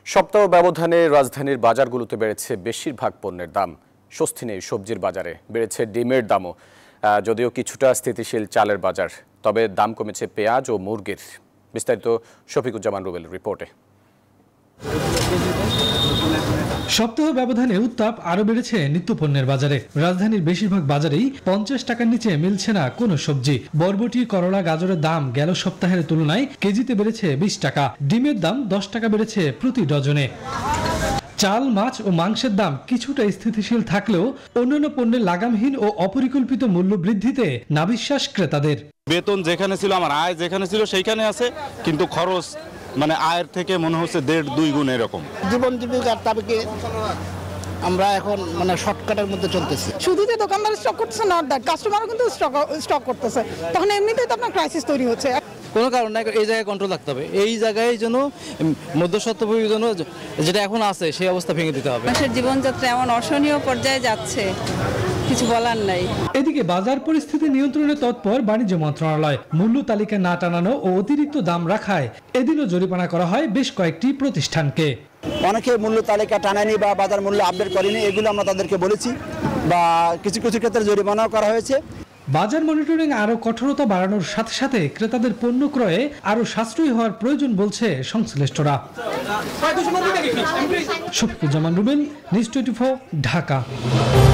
সপ্তাহ ব্যবধানে রাজধানীর বাজারগুলোতে বেড়েছে বেশিরভাগ পণ্যের দাম। স্বস্তি নেই সবজির বাজারে, বেড়েছে ডিমের দামও। যদিও কিছুটা স্থিতিশীল চালের বাজার, তবে দাম কমেছে পেঁয়াজ ও মুরগির। বিস্তারিত শফিকুজ্জামান রুবেলের রিপোর্টে। সপ্তাহ ব্যবধানে উত্তাপ আরো বেড়েছে নিত্যপণ্যের বাজারে। রাজধানীর বেশিরভাগ বাজারেই 50 টাকার নিচে মিলছে না কোনো সবজি। বরবটি, করলা, গাজরের দাম গেল সপ্তাহের তুলনায় কেজিতে বেড়েছে 20 টাকা। ডিমের দাম 10 টাকা বেড়েছে প্রতি ডজনে। চাল, মাছ ও মাংসের দাম কিছুটা স্থিতিশীল থাকলেও অন্যান্য পণ্যের লাগামহীন ও অপরিকল্পিত মূল্য বৃদ্ধিতে নাবিশ্বাস ক্রেতাদের। বেতন যেখানে ছিল, আমার আয় যেখানে ছিল সেইখানে আছে, কিন্তু খরচ মানে আয়ের থেকে মনে হচ্ছে 1.5-2 গুণ এরকম। জীবন জীবিকার তাবিকে আমরা এখন মানে শর্টকাটের মধ্যে চলতেছি। শুধু যে দোকানদার স্টক করতেছে না, কাস্টমারও কিন্তু স্টক করতেছে, তখন এমনিতেই তো আপনার ক্রাইসিস তৈরি হচ্ছে। কোনো কারণ নাই, এই জায়গায় কন্ট্রোল রাখতে হবে। এই জায়গায় যেন মধ্যস্বত্বভোগীর জন্য যেটা এখন আছে সেই অবস্থা ভেঙে দিতে হবে। মানুষের জীবনযাত্রা এমন অসহনীয় পর্যায়ে যাচ্ছে, কিছু বলার নাই। এদিকে বাজার পরিস্থিতি নিয়ন্ত্রণে তৎপর বাণিজ্য মন্ত্রণালয়। মূল্য তালিকা না টানানো ও অতিরিক্ত দাম রাখায় এদিনও জরিমানা করা হয় বেশ কয়েকটি প্রতিষ্ঠানকে। অনেকে মূল্য তালিকা টানায়নি বা বাজার মূল্য আপডেট করেনি, এগুলো আমরা তাদেরকে বলেছি বা কিছু কিছু ক্ষেত্রে জরিমানাও করা হয়েছে। বাজার মনিটরিং আরো কঠোরতা বাড়ানোর সাথে সাথে ক্রেতাদের পণ্য ক্রয়ে আরো সাশ্রয়ী হওয়ার প্রয়োজন বলছে সংশ্লিষ্টরা। শফিকুজ্জামান রুবেল, নিউজ 24, ঢাকা।